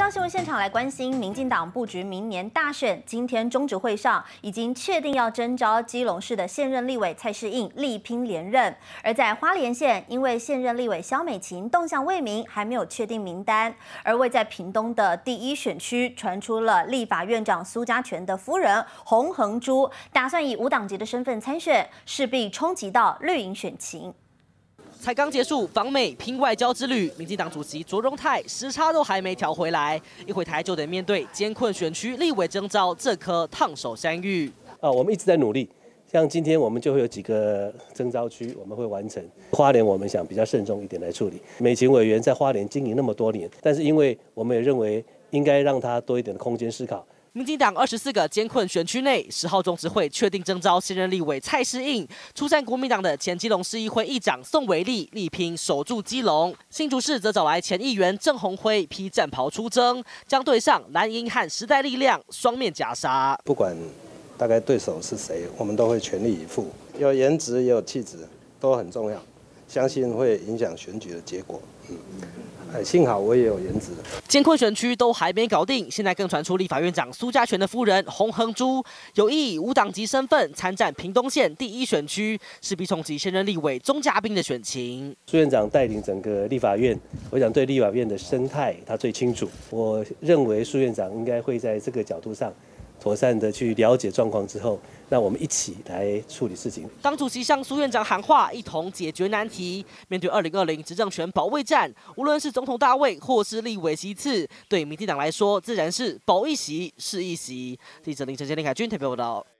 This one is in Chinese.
到新闻现场来关心，民进党布局明年大选。今天中执会上已经确定要征召基隆市的现任立委蔡适应力拼连任。而在花莲县，因为现任立委萧美琴动向未明，还没有确定名单。而位在屏东的第一选区，传出了立法院长苏家全的夫人洪恒珠打算以无党籍的身份参选，势必冲击到绿营选情。 才刚结束访美拼外交之旅，民进党主席卓荣泰时差都还没调回来，一回台就得面对艰困选区立委征召这颗烫手山芋。 我们一直在努力，像今天我们就会有几个征召区我们会完成。花莲我们想比较慎重一点来处理。美琴委员在花莲经营那么多年，但是因为我们也认为应该让他多一点的空间思考。 民进党24个艰困选区内，10号中执会确定征召现任立委蔡适应，出战国民党的前基隆市议会议长宋维利力拼守住基隆。新竹市则找来前议员郑鸿辉披战袍出征，将对上蓝营和时代力量双面夹杀。 不管大概对手是谁，我们都会全力以赴。有颜值也有气质，都很重要，相信会影响选举的结果。幸好我也有颜值。 艰困选区都还没搞定，现在更传出立法院长苏家全的夫人洪恒珠有意以无党籍身份参战屏东县第一选区，势必冲击现任立委钟嘉宾的选情。 苏院长带领整个立法院，我想对立法院的生态他最清楚。我认为苏院长应该会在这个角度上。 妥善的去了解状况之后，让我们一起来处理事情。 党主席向苏院长喊话，一同解决难题。面对2020执政权保卫战，无论是总统大位或是立委席次，对民进党来说，自然是保一席是一席。记者林晨杰、林凯君台北报道。